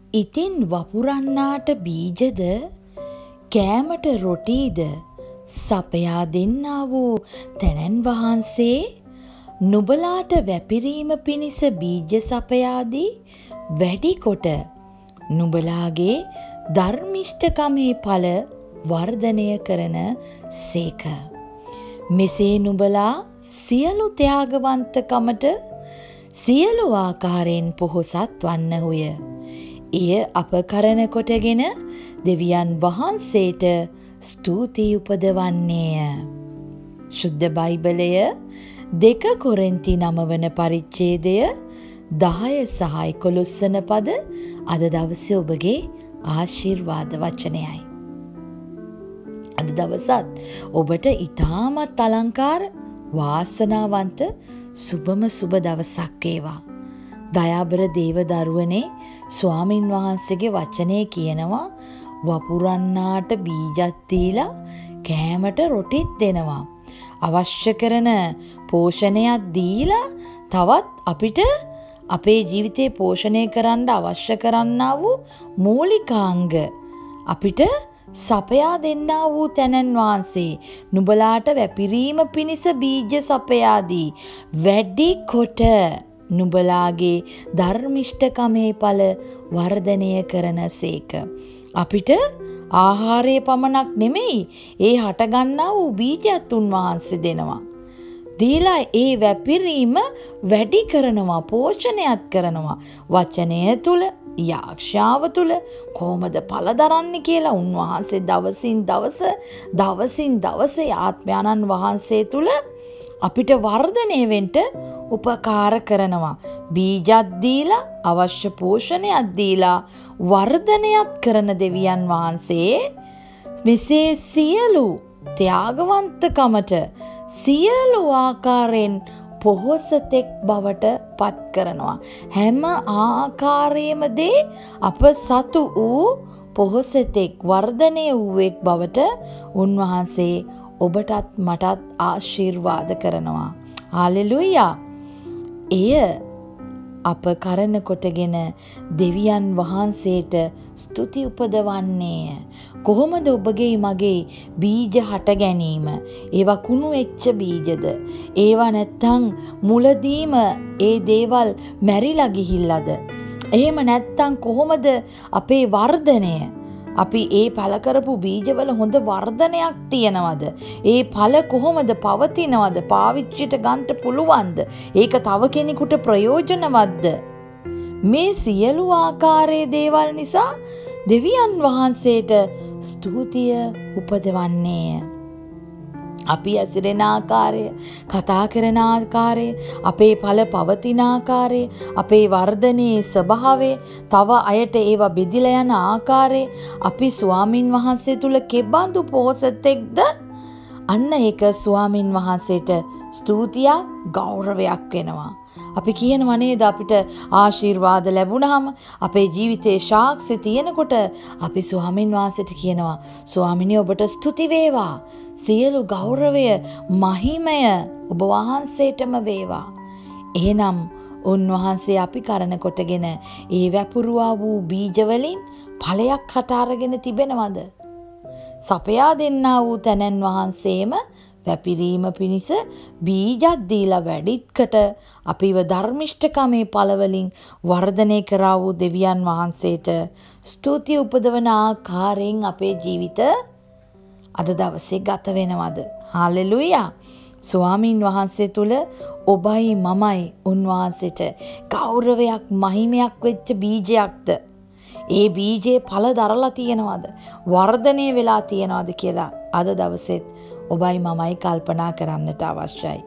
ඉතින් වපුරන්නාට බීජද කෑමට රොටීද සපයා දෙන්නා වූ තැනැන් වහන්සේ නුබලාට වැපිරීම පිණිස බීජ සපයාදී වැඩිකොට නුබලාගේ ධර්මිෂ්ඨකමේ ඵල වර්ධනය කරන සේක. මෙසේ නුබලා සියලු ත්‍යාගවන්තකමට සියලු ආකාරයෙන් පොහොසත් වන්නහුය. එය අප කරන කොටගෙන දෙවියන් වහන්සේට ස්තුති උපදවන්නේය. ශුද්ධ බයිබලය 2 කොරින්ති 9 වන පරිච්ඡේදය 10 සහ 11 වන පද අද දවසේ ඔබගේ ආශිර්වාද වචනයයි. අද දවසත් ඔබට ඉතාමත් අලංකාර වාසනාවන්ත සුබම සුබ දවසක් වේවා. දයාබර දේව දරුවනේ ස්වාමින් වහන්සේගේ වචනේ කියනවා වපුරන්නාට බීජත් දීලා කෑමට රොටිත් දෙනවා. අවශ්‍ය කරන පෝෂණයක් දීලා තවත් අපිට අපේ ජීවිතේ පෝෂණය කරන්න අවශ්‍ය කරන්නා වූ මූලිකාංග අපිට සපයා දෙන්නා වූ තැනැන් වහන්සේ නුඹලාට වැපිරීම පිණිස බීජ සපයාදී වැඩි කොට නුඹලාගේ ධර්මිෂ්ඨකමේ ඵල වර්ධනය කරන සේක. අපිට ආහාරයේ පමණක් නෙමෙයි ඒ හටගන්නා වූ බීජයත් උන්වහන්සේ දෙනවා. දීලා ඒ වැපිරීම වැඩි කරනවා, පෝෂණයත් කරනවා. වචනය තුල, යාක්ෂාව තුල කොහොමද ඵල දරන්නේ කියලා උන්වහන්සේ දවසින් දවස ආත්මයන්න් වහන්සේ තුල අපිට වර්ධනය වෙන්න උපකාර කරනවා. බීජත් දීලා අවශ්‍ය පෝෂණයක් දීලා වර්ධනයත් කරන දෙවියන් වහන්සේ මෙසේ සියලු ත්‍යාගවන්තකමට සියලු ආකාරයෙන් පොහොසතෙක් බවට පත් කරනවා. හැම ආකාරයේම දේ අප සතු වූ පොහොසතෙක් වර්ධනය වූවෙක් බවට උන්වහන්සේ ඔබටත් මටත් ආශිර්වාද කරනවා. හාලෙලූයා. එය අප කරන කොටගෙන දෙවියන් වහන්සේට ස්තුති උපදවන්නේය. කොහොමද ඔබගේ මගේ බීජ හට ගැනීම? ඒවා කුණු වෙච්ච බීජද? ඒවා නැත්තම් මුලදීම ඒ දේවල් මැරිලා ගිහිල්ලාද? එහෙම නැත්තම් කොහොමද අපේ වර්ධනය? අපි ඒ පළ කරපු බීජවල හොඳ වර්ධනයක් තියනවද? ඒ පළ කොහොමද පවතිනවද? පාවිච්චිට ගන්න පුළුවන්ද? ඒක තව කෙනෙකුට ප්‍රයෝජනවත්ද? මේ සියලු ආකාරයේ දේවල් නිසා දෙවියන් වහන්සේට ස්තුතිය උපදවන්නේය. අපි ඇසිරෙන ආකාරය, කතා කරන ආකාරය, අපේ ඵල පවතින ආකාරය, අපේ වර්ධනයේ ස්වභාවය, තව අයට ඒවා බෙදිලා යන ආකාරය, අපි ස්වාමින් වහන්සේ තුල කෙබඳු පොහොසතෙක්ද? අන්න ඒක ස්වාමින් වහන්සේට ස්තුතියක්, ගෞරවයක් වෙනවා. අපි කියනවා නේද අපිට ආශිර්වාද ලැබුණාම අපේ ජීවිතේ සාක්ෂි තියෙනකොට අපි ස්වාමින් වහන්සේට කියනවා ස්වාමිනේ ඔබට ස්තුති වේවා. සියලු ගෞරවය, මහිමය ඔබ වහන්සේටම වේවා. එහෙනම් උන්වහන්සේ අපි කරන කොටගෙන ඒ වැපුරුවා වූ බීජ වලින් ඵලයක් හට අරගෙන තිබෙනවද? සපයා දෙන්නා වූ තැනැන් වහන්සේම වැපිරීම පිණිස බීජත් දීලා වැඩිත්කට අපිව ධර්මිෂ්ඨකමේ ඵල වලින් වර්ධනය කරා වූ දෙවියන් වහන්සේට ස්තුතිය උපදවන ආකාරයෙන් අපේ ජීවිත අද දවසේ ගත වෙනවද? හාලෙලූයා. ස්වාමින් වහන්සේ තුල ඔබයි මමයි උන්වහන්සේට ගෞරවයක්, මහිමයක් වෙච්ච බීජයක්ද? ඒ බීජේ ඵල දරලා තියෙනවද? වර්ධනය වෙලා තියෙනවද කියලා අද දවසෙත් ඔබයි මමයි කල්පනා කරන්නට අවශ්‍යයි.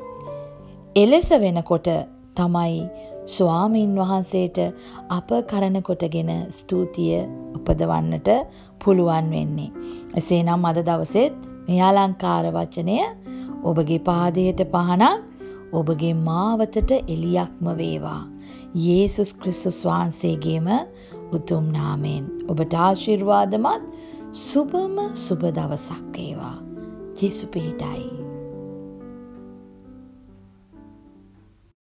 එලෙස වෙනකොට තමයි ස්වාමින් වහන්සේට අප කරන කොටගෙන ස්තුතිය උපදවන්නට පුළුවන් වෙන්නේ. එසේනම් අද දවසෙත් මේ අලංකාර වචනය ඔබගේ පාදයට පහනක්, ඔබගේ මාවතට එලියක්ම වේවා. යේසුස් ක්‍රිස්තුස් වහන්සේගේම උතුම් නාමයෙන් ඔබට ආශිර්වාදමත් සුබම සුබ දවසක් වේවා. ජේසු පිහිටයි.